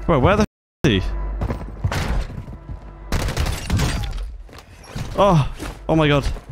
Bro, where the f is he? Oh my god.